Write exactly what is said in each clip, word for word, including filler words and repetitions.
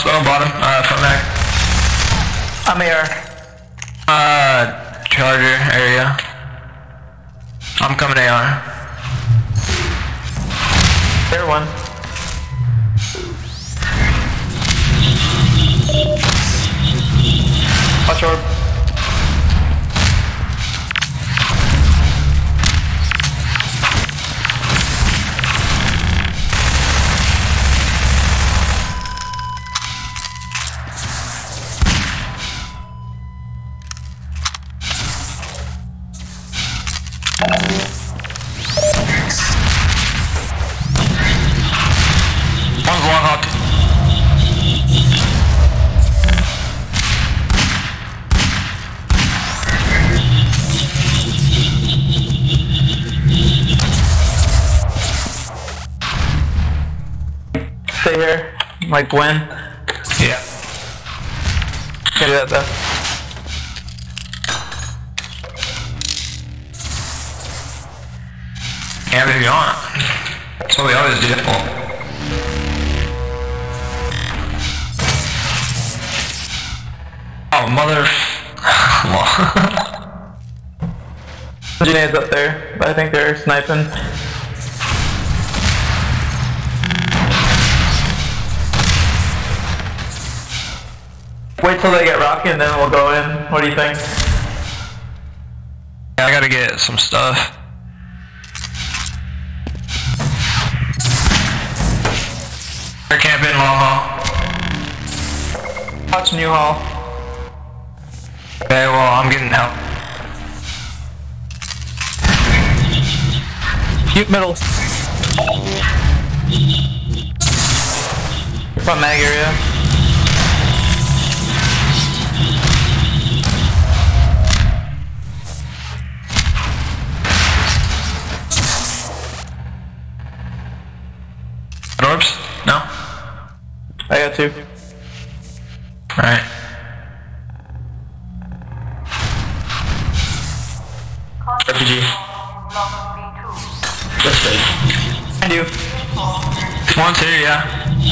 house, oh, bottom, uh, front back. I'm here. Uh, charger area. I'm coming A R. There one. Watch orb. One's long hop. Stay here. Like when? Yeah. Can't do that though. Yeah, if you want. That's what we always do. Well, oh, mother. Grenades up there, but I think they're sniping. Wait till they get rocky and then we'll go in. What do you think? Yeah, I gotta get some stuff. They're camping long haul. Watch New Hall. Okay, well, I'm getting help. Shoot middle. Front mag area. Orbs? No? I got two. Alright. R P G. This way. And you. One's here, yeah.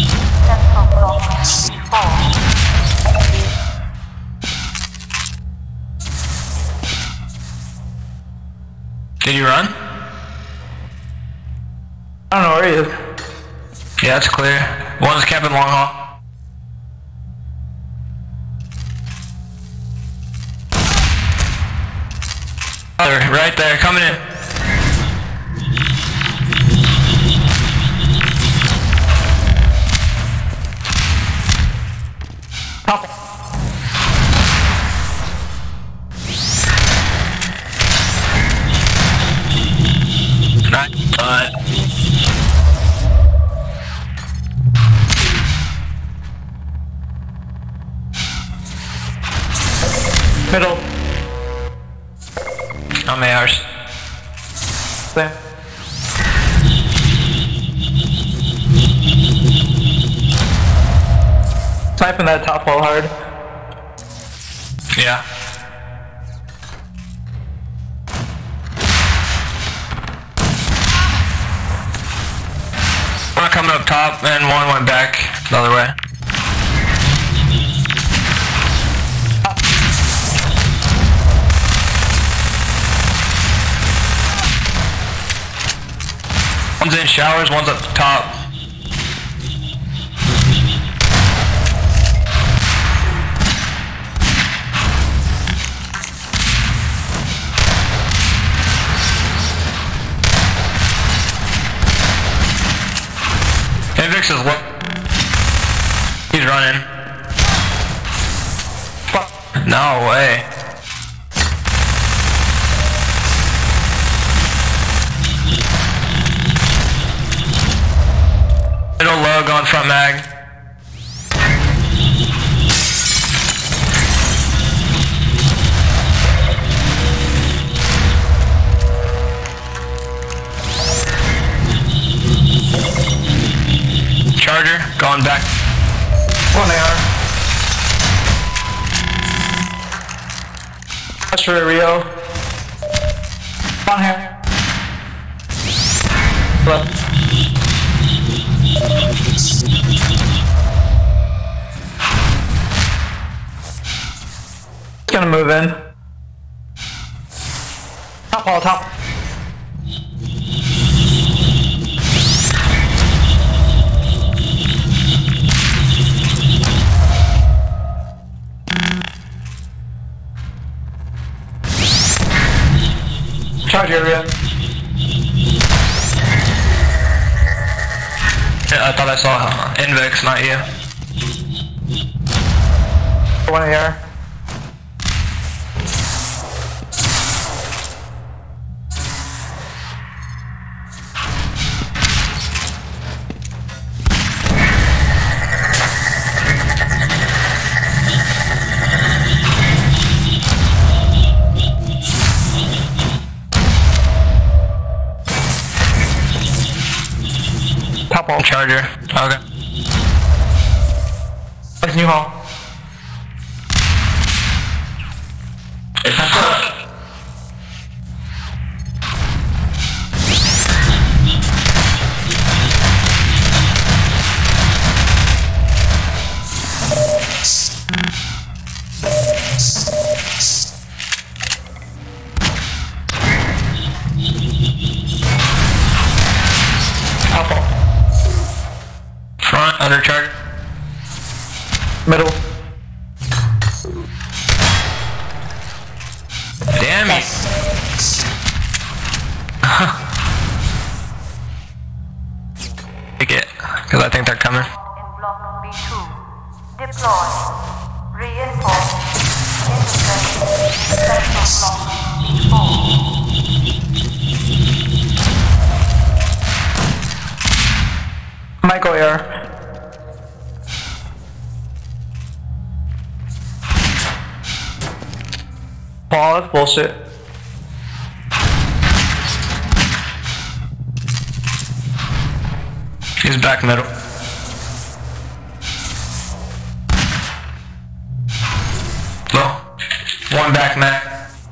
Did you run? I don't know where he is. Yeah, it's clear. One's camping long haul. Other, right there, coming in. Top. Not done. Middle. I'm A Rs. Same. Sniping that top wall hard. Yeah. One coming up top and one went back the other way. One's in showers, one's up the top. Invix is what? He's running. No way. Middle low going front mag. Charger going back. One A R. Watch for Rio. On here. Left. gonna move in. Top hall, top. Charge area. Yeah, I thought I saw uh, Invex, not you. One A R. Top hall. Charger. Okay. That's new hall. Top hall. Front, under charger. Middle. Damn it. Take it, because I think they're coming. In block B two. Deploy. Reinforce. Intercept. Sector block B four. Michael A R. Paul, that's bullshit. He's back middle. Low. One back Mac.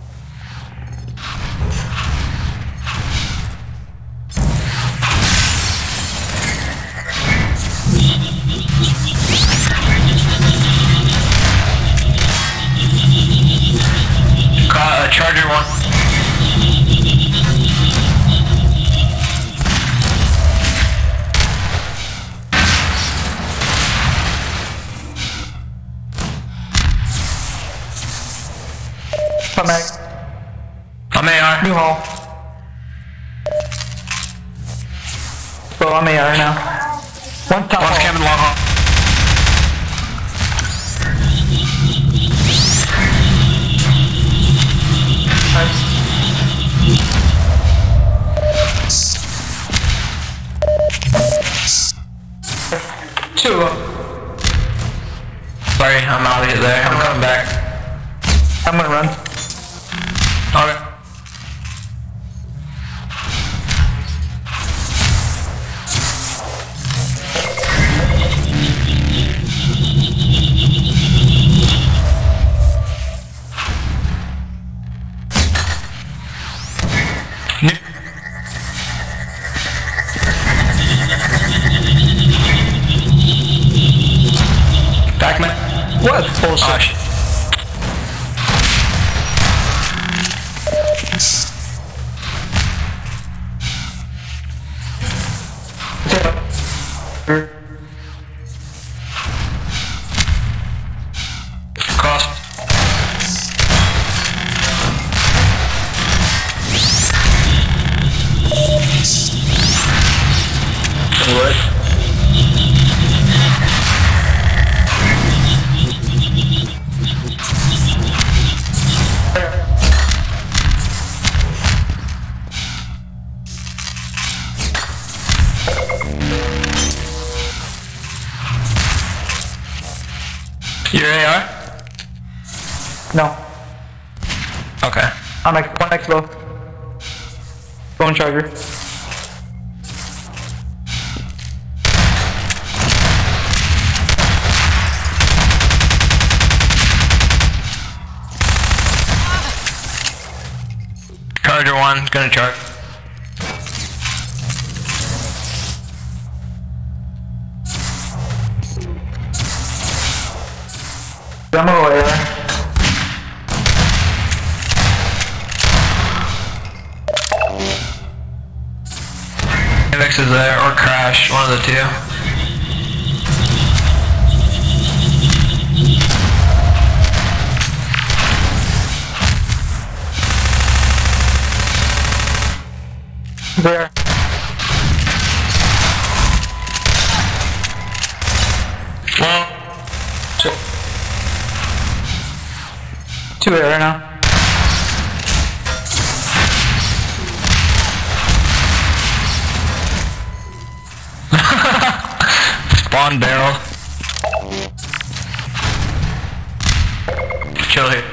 Caught a charger one. Come back. I'm A R. New hall. Bro, I'm A R now. One top One's hall. cabin long hall. Two of them. Sorry, I'm out of there. I'm coming back. I'm gonna run. Okay. New- Back man. What bullshit? Oh, shit. Cross. What? Your A R? No. Okay. I'm like one X low. Phone charger. Charger one, gonna charge. I'm over there. Avix is there, or Crash, one of the two. There. Well, Two there right now. spawn barrel. Chill here.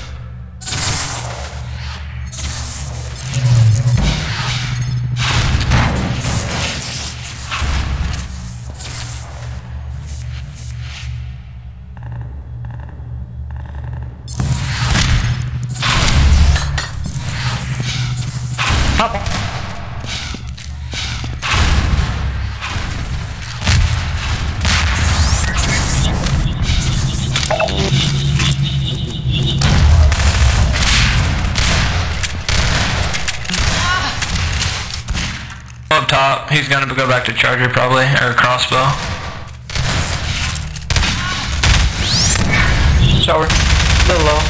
Up top, he's gonna go back to Charger probably, or crossbow. Shower. A little low.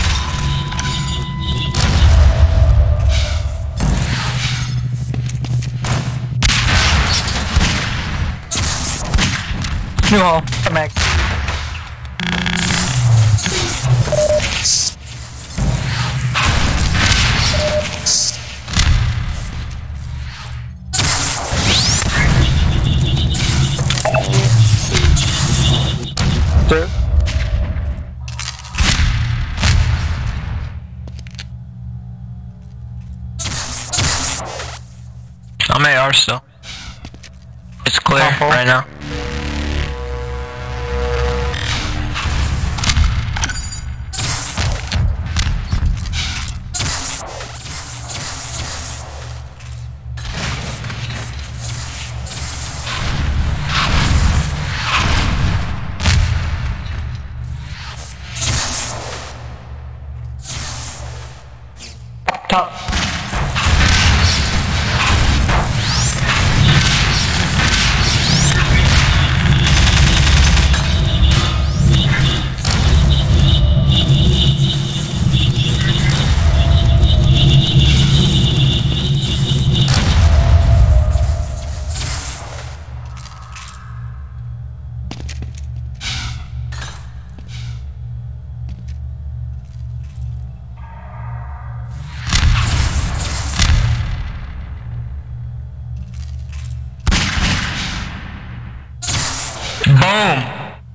New hole. Come back. Two. I'm A R still. It's clear Awful. right now. Top. Boom!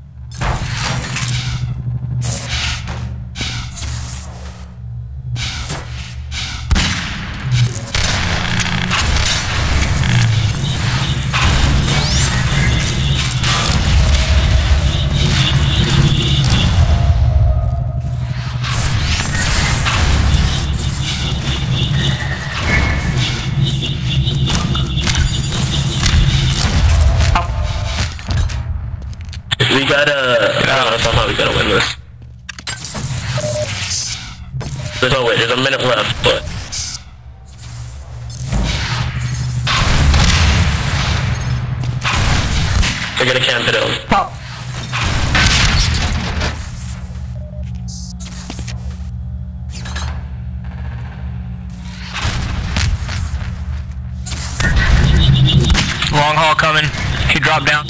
We gotta, I don't know, somehow we gotta win this. There's no way, there's a minute left, but... They're gonna camp it out. Top. Long haul coming. He dropped down.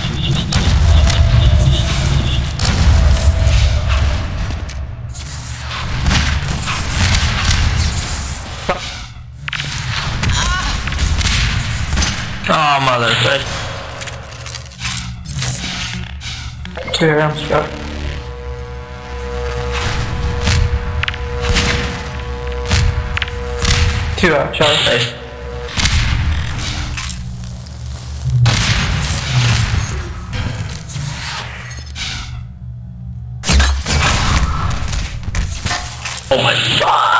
Oh, mother. Two here, I'm stuck. Two out, Charlie. Nice. Oh my god!